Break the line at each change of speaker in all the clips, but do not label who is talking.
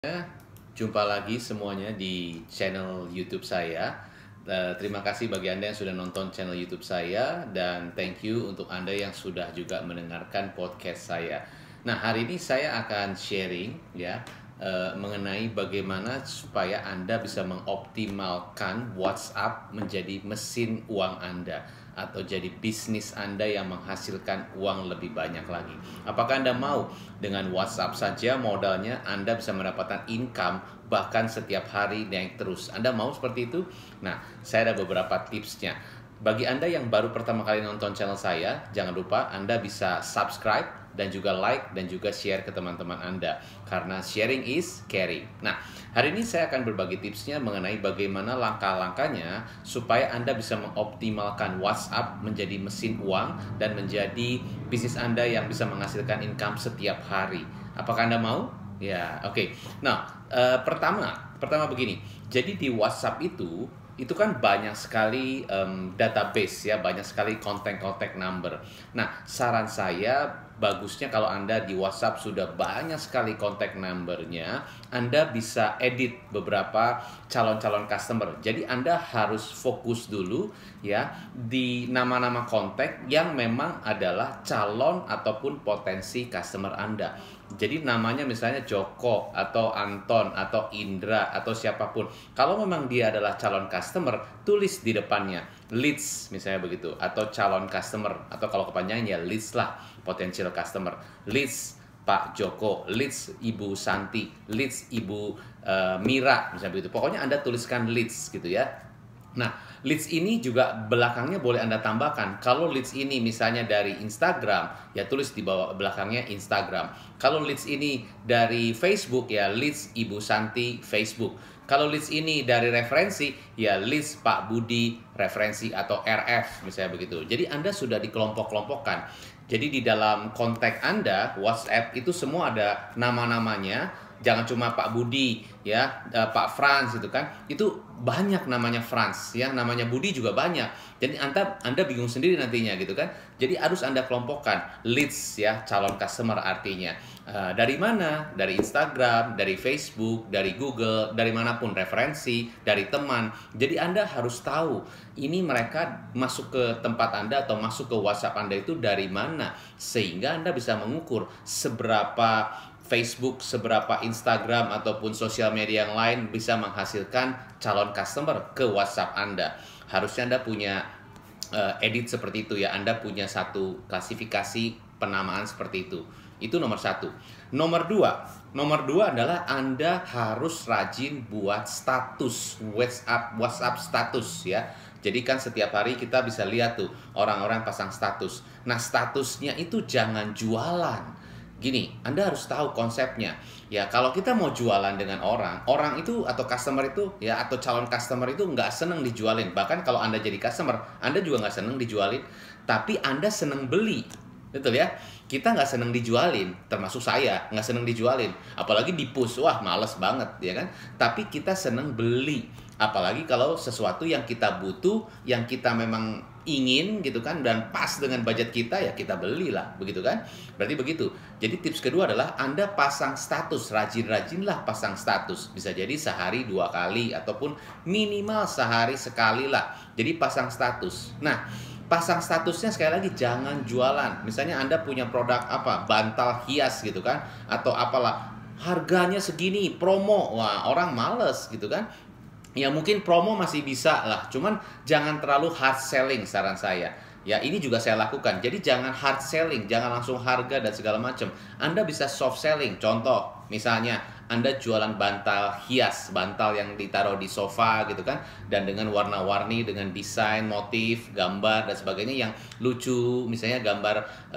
Jumpa lagi semuanya di channel YouTube saya. Terima kasih bagi Anda yang sudah nonton channel YouTube saya dan thank you untuk Anda yang sudah juga mendengarkan podcast saya. Nah, hari ini saya akan sharing ya mengenai bagaimana supaya Anda bisa mengoptimalkan WhatsApp menjadi mesin uang Anda atau jadi bisnis Anda yang menghasilkan uang lebih banyak lagi. Apakah Anda mau dengan WhatsApp saja modalnya Anda bisa mendapatkan income bahkan setiap hari naik terus? Anda mau seperti itu? Nah, saya ada beberapa tipsnya. Bagi Anda yang baru pertama kali nonton channel saya, jangan lupa Anda bisa subscribe dan juga like dan juga share ke teman-teman Anda karena sharing is caring. Nah, hari ini saya akan berbagi tipsnya mengenai bagaimana langkah-langkahnya supaya Anda bisa mengoptimalkan WhatsApp menjadi mesin uang dan menjadi bisnis Anda yang bisa menghasilkan income setiap hari. Apakah Anda mau? Ya, oke. Nah, pertama begini. Jadi di WhatsApp itu kan banyak sekali database ya, banyak sekali kontak number. Nah, saran saya bagusnya kalau Anda di WhatsApp sudah banyak sekali kontak numbernya, Anda bisa edit beberapa calon-calon customer. Jadi Anda harus fokus dulu ya di nama-nama kontak yang memang adalah calon ataupun potensi customer Anda. Jadi namanya misalnya Joko atau Anton atau Indra atau siapapun. Kalau memang dia adalah calon customer, tulis di depannya leads misalnya begitu, atau calon customer, atau kalau kepanjangannya leads lah, potential customer. Leads Pak Joko, leads Ibu Santi, leads Ibu Mira misalnya begitu. Pokoknya Anda tuliskan leads gitu ya. Nah, leads ini juga belakangnya boleh Anda tambahkan. Kalau leads ini misalnya dari Instagram, ya tulis di bawah belakangnya Instagram. Kalau leads ini dari Facebook, ya leads Ibu Santi Facebook. Kalau leads ini dari referensi, ya leads Pak Budi referensi atau RF misalnya begitu. Jadi Anda sudah dikelompok-kelompokkan. Jadi di dalam kontak Anda, WhatsApp itu semua ada nama-namanya. Jangan cuma Pak Budi ya, Pak Frans itu kan. Itu banyak namanya Frans ya, namanya Budi juga banyak. Jadi Anda bingung sendiri nantinya gitu kan. Jadi harus Anda kelompokkan leads ya, calon customer artinya. Dari mana? Dari Instagram, dari Facebook, dari Google, dari manapun referensi, dari teman. Jadi Anda harus tahu ini mereka masuk ke tempat Anda atau masuk ke WhatsApp Anda itu dari mana, sehingga Anda bisa mengukur seberapa Facebook, seberapa Instagram ataupun sosial media yang lain bisa menghasilkan calon customer ke WhatsApp Anda. Harusnya Anda punya edit seperti itu ya. Anda punya satu klasifikasi penamaan seperti itu. Itu nomor satu. Nomor dua adalah Anda harus rajin buat status WhatsApp status ya. Jadi kan setiap hari kita bisa lihat tuh orang-orang pasang status. Nah, statusnya itu jangan jualan. Gini, Anda harus tahu konsepnya. Ya, kalau kita mau jualan dengan orang itu atau customer itu ya, atau calon customer itu nggak seneng dijualin. Bahkan kalau Anda jadi customer, Anda juga nggak seneng dijualin. Tapi Anda seneng beli. Betul ya? Kita nggak seneng dijualin, termasuk saya nggak seneng dijualin. Apalagi di push, wah males banget ya kan? Tapi kita seneng beli. Apalagi kalau sesuatu yang kita butuh, yang kita memang ingin gitu kan, dan pas dengan budget kita, ya kita belilah, begitu kan? Berarti begitu. Jadi tips kedua adalah Anda pasang status, rajin-rajinlah pasang status. Bisa jadi sehari 2 kali ataupun minimal sehari sekali lah. Jadi pasang status. Nah, pasang statusnya sekali lagi jangan jualan. Misalnya Anda punya produk apa, bantal hias gitu kan, atau apalah, harganya segini, promo. Wah, orang males gitu kan. Ya mungkin promo masih bisa lah, cuman jangan terlalu hard selling saran saya. Ya ini juga saya lakukan. Jadi jangan hard selling, jangan langsung harga dan segala macam. Anda bisa soft selling. Contoh, misalnya Anda jualan bantal hias, bantal yang ditaruh di sofa gitu kan, dan dengan warna-warni, dengan desain, motif, gambar dan sebagainya yang lucu, misalnya gambar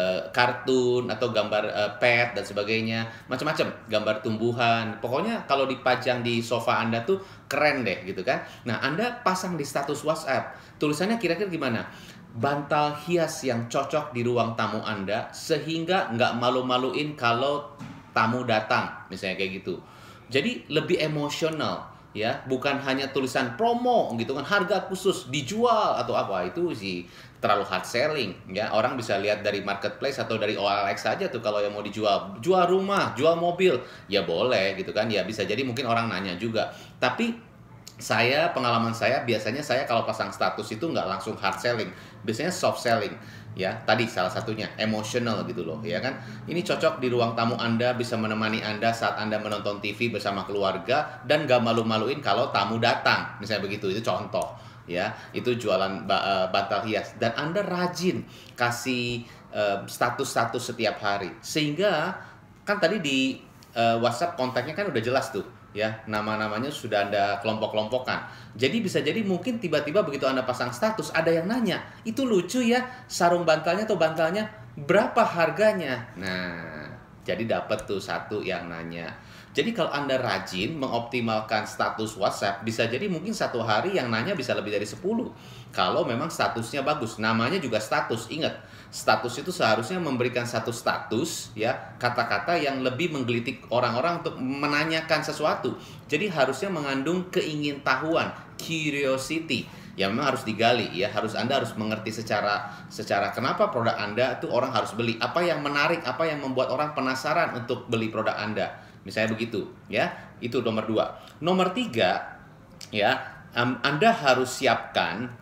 kartun atau gambar pet dan sebagainya, macam-macam, gambar tumbuhan. Pokoknya kalau dipajang di sofa Anda tuh keren deh gitu kan. Nah, Anda pasang di status WhatsApp. Tulisannya kira-kira gimana? Bantal hias yang cocok di ruang tamu Anda sehingga nggak malu-maluin kalau tamu datang, misalnya kayak gitu. Jadi lebih emosional. ya, bukan hanya tulisan promo gitu kan, harga khusus dijual atau apa, itu sih terlalu hard selling ya. Orang bisa lihat dari marketplace atau dari OLX saja tuh, kalau yang mau dijual, jual rumah, jual mobil, ya boleh gitu kan, ya bisa jadi mungkin orang nanya juga. Tapi pengalaman saya biasanya, saya kalau pasang status itu nggak langsung hard selling, biasanya soft selling ya. Tadi salah satunya emotional gitu loh ya kan. Ini cocok di ruang tamu Anda, bisa menemani Anda saat Anda menonton TV bersama keluarga, dan gak malu-maluin kalau tamu datang, misalnya begitu. Itu contoh ya, itu jualan bantal hias, dan Anda rajin kasih status-status setiap hari, sehingga kan tadi di WhatsApp kontaknya kan udah jelas tuh ya, nama-namanya sudah Anda kelompok-kelompokkan. Jadi bisa jadi mungkin tiba-tiba begitu Anda pasang status, ada yang nanya, itu lucu ya, sarung bantalnya atau bantalnya berapa harganya. Nah, jadi dapat tuh satu yang nanya. Jadi kalau Anda rajin mengoptimalkan status WhatsApp, bisa jadi mungkin satu hari yang nanya bisa lebih dari 10. Kalau memang statusnya bagus, namanya juga status. Ingat, status itu seharusnya memberikan satu status ya, kata-kata yang lebih menggelitik orang-orang untuk menanyakan sesuatu. Jadi harusnya mengandung keingintahuan, curiosity, yang memang harus digali ya. Anda harus mengerti secara kenapa produk Anda tuh orang harus beli, apa yang menarik, apa yang membuat orang penasaran untuk beli produk Anda, misalnya begitu ya. Itu nomor 2. Nomor 3 ya, Anda harus siapkan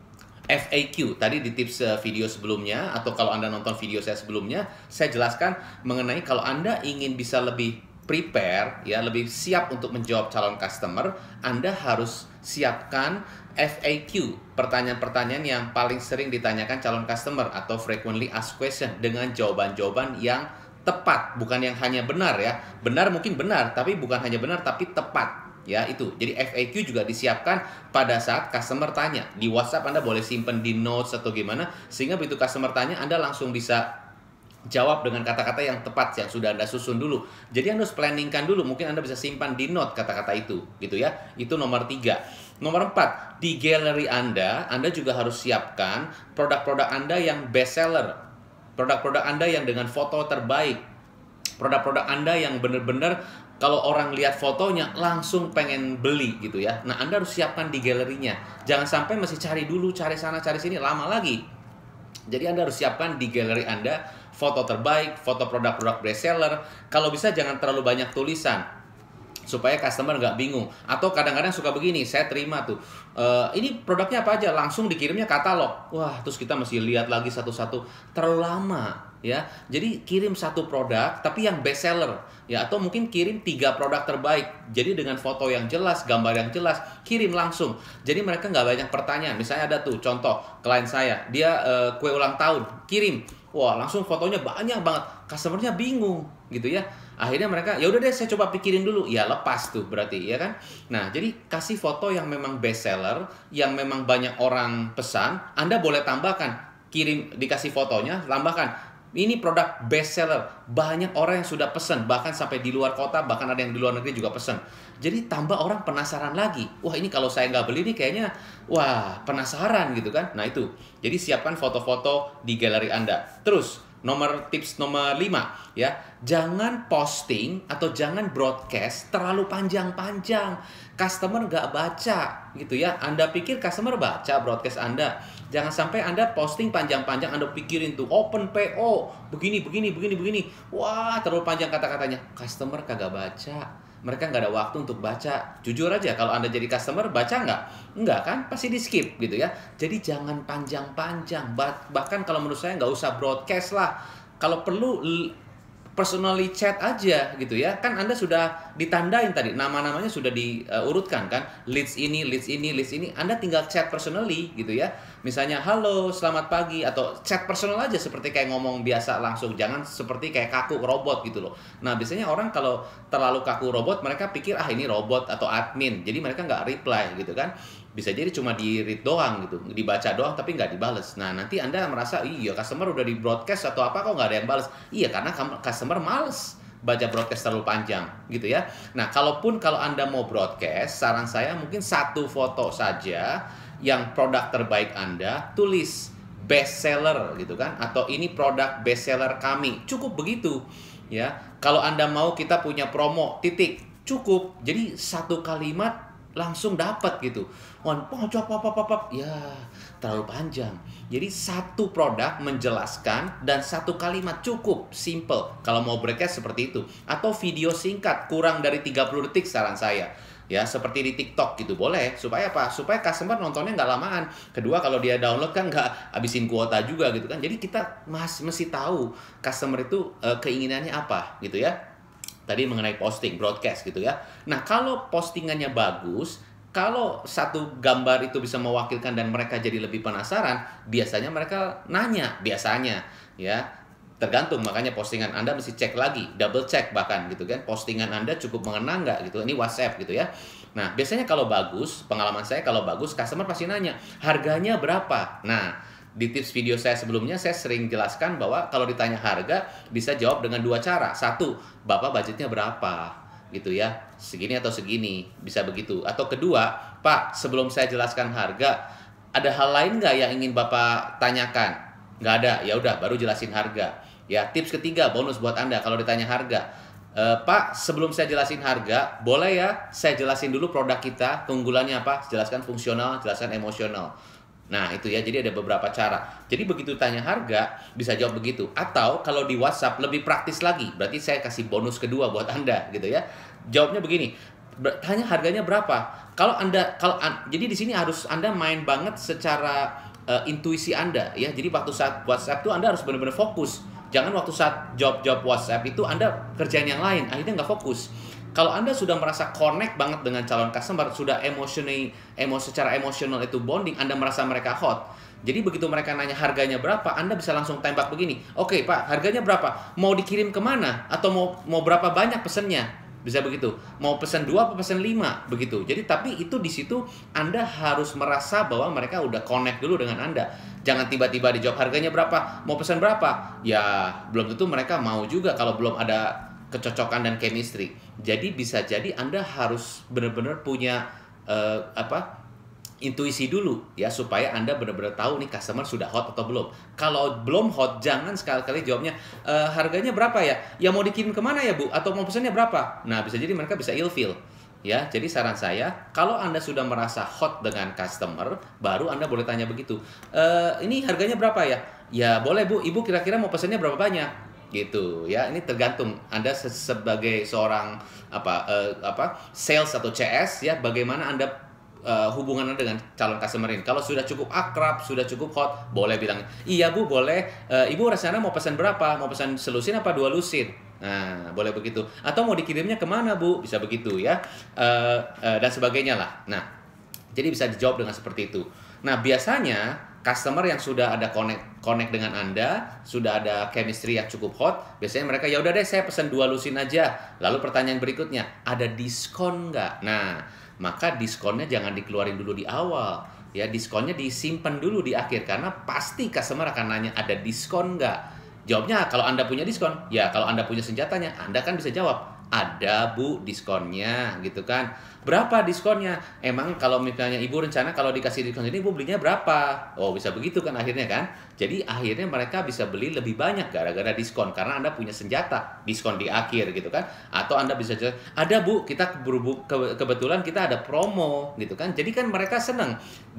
FAQ. Tadi di tips video sebelumnya, atau kalau Anda nonton video saya sebelumnya, saya jelaskan mengenai kalau Anda ingin bisa lebih prepare ya, lebih siap untuk menjawab calon customer, Anda harus siapkan FAQ, pertanyaan-pertanyaan yang paling sering ditanyakan calon customer atau frequently asked question, dengan jawaban-jawaban yang tepat, bukan yang hanya benar ya. Benar mungkin benar, tapi bukan hanya benar tapi tepat. Ya itu, jadi FAQ juga disiapkan pada saat customer tanya. Di WhatsApp Anda boleh simpen di notes atau gimana, sehingga begitu customer tanya Anda langsung bisa jawab dengan kata-kata yang tepat yang sudah Anda susun dulu. Jadi Anda harus planningkan dulu, mungkin Anda bisa simpan di note kata-kata itu gitu ya. Itu nomor 3. Nomor 4, di galeri Anda juga harus siapkan produk-produk Anda yang best seller, produk-produk Anda yang dengan foto terbaik, produk-produk Anda yang benar-benar kalau orang lihat fotonya langsung pengen beli gitu ya. Nah, Anda harus siapkan di galerinya. Jangan sampai masih cari dulu, cari sana, cari sini, lama lagi. Jadi Anda harus siapkan di galeri Anda foto terbaik, foto produk-produk best seller. Kalau bisa jangan terlalu banyak tulisan, supaya customer nggak bingung. Atau kadang-kadang suka begini, saya terima tuh, ini produknya apa aja, langsung dikirimnya katalog. Wah, terus kita mesti lihat lagi satu-satu, terlalu lama ya. Jadi kirim satu produk tapi yang best seller ya, atau mungkin kirim 3 produk terbaik, jadi dengan foto yang jelas, gambar yang jelas, kirim langsung. Jadi mereka nggak banyak pertanyaan. Misalnya ada tuh contoh klien saya, dia kue ulang tahun, kirim, wah langsung fotonya banyak banget, customernya bingung gitu ya. Akhirnya mereka, ya udah deh saya coba pikirin dulu, ya lepas tuh berarti ya kan. Nah, jadi kasih foto yang memang best seller, yang memang banyak orang pesan. Anda boleh tambahkan, kirim, dikasih fotonya, tambahkan ini produk best seller, banyak orang yang sudah pesan, bahkan sampai di luar kota, bahkan ada yang di luar negeri juga pesan. Jadi tambah orang penasaran lagi, wah ini kalau saya nggak beli nih kayaknya, wah penasaran gitu kan. Nah itu, jadi siapkan foto-foto di galeri Anda. Terus tips nomor 5 ya, jangan posting atau jangan broadcast terlalu panjang-panjang, customer nggak baca gitu ya. Anda pikir customer baca broadcast Anda? Jangan sampai Anda posting panjang-panjang, Anda pikirin tuh open PO begini, wah terlalu panjang kata-katanya, customer kagak baca, mereka nggak ada waktu untuk baca. Jujur aja, kalau Anda jadi customer, baca nggak? Nggak kan? Pasti di skip gitu ya. Jadi jangan panjang-panjang. Bahkan kalau menurut saya nggak usah broadcast lah. Kalau perlu personally chat aja gitu ya. Kan Anda sudah ditandain tadi, nama-namanya sudah diurutkan kan. Leads ini. Anda tinggal chat personally gitu ya. Misalnya, halo, selamat pagi, atau chat personal aja seperti kayak ngomong biasa langsung. Jangan seperti kayak kaku robot gitu loh. Nah, biasanya orang kalau terlalu kaku robot, mereka pikir, ini robot atau admin. Jadi mereka nggak reply gitu kan. Bisa jadi cuma di-read doang gitu, dibaca doang tapi nggak dibales. Nah, nanti Anda merasa, iya customer udah di broadcast atau apa kok nggak ada yang bales. Iya, karena customer males baca broadcast terlalu panjang gitu ya. Nah, kalau Anda mau broadcast, saran saya mungkin satu foto saja yang produk terbaik Anda, tulis best seller gitu kan, atau ini produk best seller kami. Cukup begitu ya. Kalau Anda mau kita punya promo, titik, cukup. Jadi satu kalimat langsung dapat gitu. Ya terlalu panjang. Jadi satu produk menjelaskan dan satu kalimat cukup, simple. Kalau mau broadcast seperti itu. Atau video singkat kurang dari 30 detik saran saya. Ya, seperti di TikTok gitu boleh. Supaya apa? Supaya customer nontonnya nggak lamaan. Kedua, kalau dia download kan nggak habisin kuota juga gitu kan. Jadi kita mesti tahu customer itu keinginannya apa gitu ya. Tadi mengenai posting, broadcast gitu ya. Nah, kalau postingannya bagus, kalau satu gambar itu bisa mewakilkan dan mereka jadi lebih penasaran, biasanya mereka nanya, biasanya ya. Tergantung, makanya postingan Anda mesti cek lagi, double check bahkan gitu kan. Postingan Anda cukup mengena nggak gitu. Ini WhatsApp gitu ya. Nah, biasanya kalau bagus, pengalaman saya kalau bagus, customer pasti nanya, harganya berapa? Nah, di tips video saya sebelumnya, saya sering jelaskan bahwa kalau ditanya harga, bisa jawab dengan dua cara. Satu, Bapak budgetnya berapa? Gitu ya, segini atau segini, bisa begitu. Atau kedua, Pak, sebelum saya jelaskan harga, ada hal lain nggak yang ingin Bapak tanyakan? Nggak ada, ya udah, baru jelasin harga. Ya, tips ketiga, bonus buat Anda kalau ditanya harga. Pak, sebelum saya jelasin harga, boleh ya saya jelasin dulu produk kita, keunggulannya apa? Jelaskan fungsional, jelaskan emosional. Nah, itu ya, jadi ada beberapa cara. Jadi begitu tanya harga, bisa jawab begitu. Atau kalau di WhatsApp lebih praktis lagi, berarti saya kasih bonus kedua buat Anda gitu ya. Jawabnya begini, tanya harganya berapa? Jadi di sini harus Anda main banget secara intuisi Anda ya. Jadi waktu saat WhatsApp tuh Anda harus benar-benar fokus. Jangan waktu saat job-job WhatsApp itu Anda kerjain yang lain, akhirnya nggak fokus. Kalau Anda sudah merasa connect banget dengan calon customer, sudah secara emosional itu bonding, Anda merasa mereka hot. Jadi begitu mereka nanya harganya berapa, Anda bisa langsung tembak begini. Oke Pak, harganya berapa? Mau dikirim kemana? Atau mau berapa banyak pesennya? Bisa begitu. Mau pesan 2 atau pesan 5? Begitu. Jadi tapi itu di situ Anda harus merasa bahwa mereka udah connect dulu dengan Anda. Jangan tiba-tiba dijawab harganya berapa, mau pesan berapa? Ya, belum tentu mereka mau juga kalau belum ada kecocokan dan chemistry. Jadi bisa jadi Anda harus benar-benar punya intuisi dulu ya, supaya Anda benar-benar tahu nih customer sudah hot atau belum. Kalau belum hot, jangan sekali-kali jawabnya harganya berapa ya? Ya mau dikirim kemana ya Bu? Atau mau pesannya berapa? Nah, bisa jadi mereka bisa ilfeel. Ya, jadi saran saya, kalau Anda sudah merasa hot dengan customer, baru Anda boleh tanya begitu. Ini harganya berapa ya? Ya boleh Bu, Ibu kira-kira mau pesannya berapa banyak? Gitu ya. Ini tergantung Anda sebagai seorang sales atau CS ya, bagaimana Anda hubungan Anda dengan calon customer ini. Kalau sudah cukup akrab, sudah cukup hot, boleh bilang, iya Bu, boleh. Ibu rasanya mau pesan berapa? Mau pesan selusin apa 2 lusin? Nah, boleh begitu. Atau mau dikirimnya kemana Bu? Bisa begitu ya. Dan sebagainya lah. Nah, jadi bisa dijawab dengan seperti itu. Nah, biasanya customer yang sudah ada connect dengan Anda, sudah ada chemistry yang cukup hot, biasanya mereka, ya udah deh saya pesan 2 lusin aja. Lalu pertanyaan berikutnya, ada diskon nggak? Nah, maka diskonnya jangan dikeluarin dulu di awal. Ya, diskonnya disimpan dulu di akhir, karena pasti customer akan nanya ada diskon nggak? Jawabnya, kalau Anda punya diskon, ya kalau Anda punya senjatanya, Anda kan bisa jawab, ada Bu diskonnya gitu kan. Berapa diskonnya? Emang kalau misalnya Ibu rencana kalau dikasih diskon ini Ibu belinya berapa? Oh, bisa begitu kan akhirnya kan. Jadi akhirnya mereka bisa beli lebih banyak gara-gara diskon, karena Anda punya senjata diskon di akhir gitu kan. Atau Anda bisa jawab, ada Bu, kita kebetulan kita ada promo gitu kan. Jadi kan mereka senang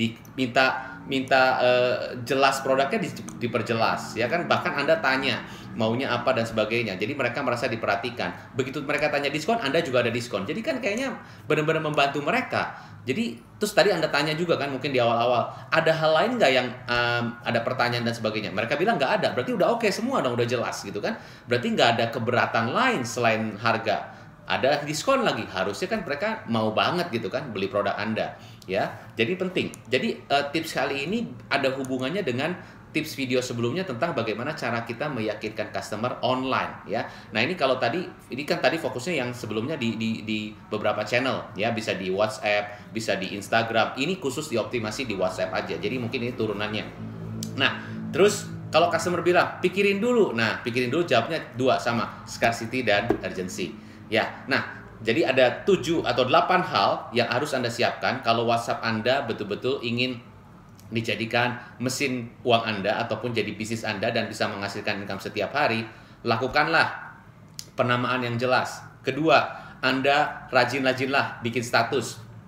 minta jelas produknya diperjelas ya kan. Bahkan Anda tanya maunya apa dan sebagainya. Jadi mereka merasa diperhatikan. Begitu mereka tanya diskon, Anda juga ada diskon. Jadi kan kayaknya benar-benar membantu mereka. Jadi terus tadi Anda tanya juga kan mungkin di awal-awal, ada hal lain nggak yang ada pertanyaan dan sebagainya. Mereka bilang nggak ada. Berarti udah oke semua dong, udah jelas gitu kan. Berarti nggak ada keberatan lain selain harga. Ada diskon lagi. Harusnya kan mereka mau banget gitu kan beli produk Anda. Ya, jadi penting. Jadi tips kali ini ada hubungannya dengan tips video sebelumnya tentang bagaimana cara kita meyakinkan customer online ya. Nah, ini kalau ini kan tadi fokusnya yang sebelumnya di beberapa channel ya, bisa di WhatsApp, bisa di Instagram. Ini khusus dioptimasi di WhatsApp aja. Jadi mungkin ini turunannya. Nah, terus kalau customer bilang, pikirin dulu. Nah, pikirin dulu jawabnya 2 sama, scarcity dan urgency. Ya. Nah, jadi ada 7 atau 8 hal yang harus Anda siapkan kalau WhatsApp Anda betul-betul ingin dijadikan mesin uang Anda ataupun jadi bisnis Anda dan bisa menghasilkan income setiap hari. Lakukanlah penamaan yang jelas. Kedua, Anda rajin-rajinlah bikin status.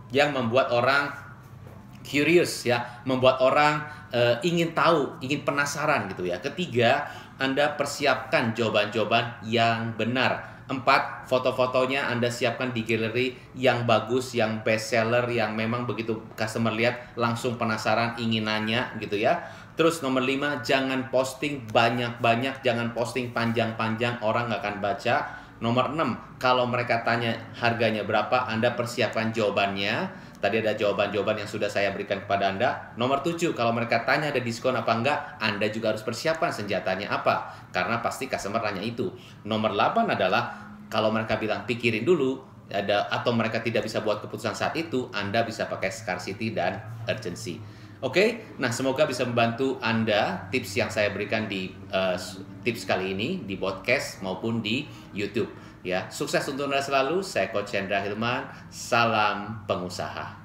yang membuat orang curious ya, membuat orang ingin tahu, ingin penasaran gitu ya. Ketiga, Anda persiapkan jawaban-jawaban yang benar. 4, foto-fotonya Anda siapkan di galeri yang bagus, yang best seller, yang memang begitu customer lihat langsung penasaran, ingin nanya gitu ya. Terus nomor 5, jangan posting banyak-banyak, jangan posting panjang-panjang, orang nggak akan baca. Nomor 6, kalau mereka tanya harganya berapa, Anda persiapkan jawabannya. Tadi ada jawaban-jawaban yang sudah saya berikan kepada Anda. Nomor 7, kalau mereka tanya ada diskon apa enggak, Anda juga harus persiapkan senjatanya apa. Karena pasti customer tanya itu. Nomor 8 adalah, kalau mereka bilang pikirin dulu, atau mereka tidak bisa buat keputusan saat itu, Anda bisa pakai scarcity dan urgency. Oke, nah semoga bisa membantu Anda tips yang saya berikan di tips kali ini, di podcast maupun di YouTube. Ya, sukses untuk Anda selalu. Saya Coach Chandra Hilman. Salam pengusaha.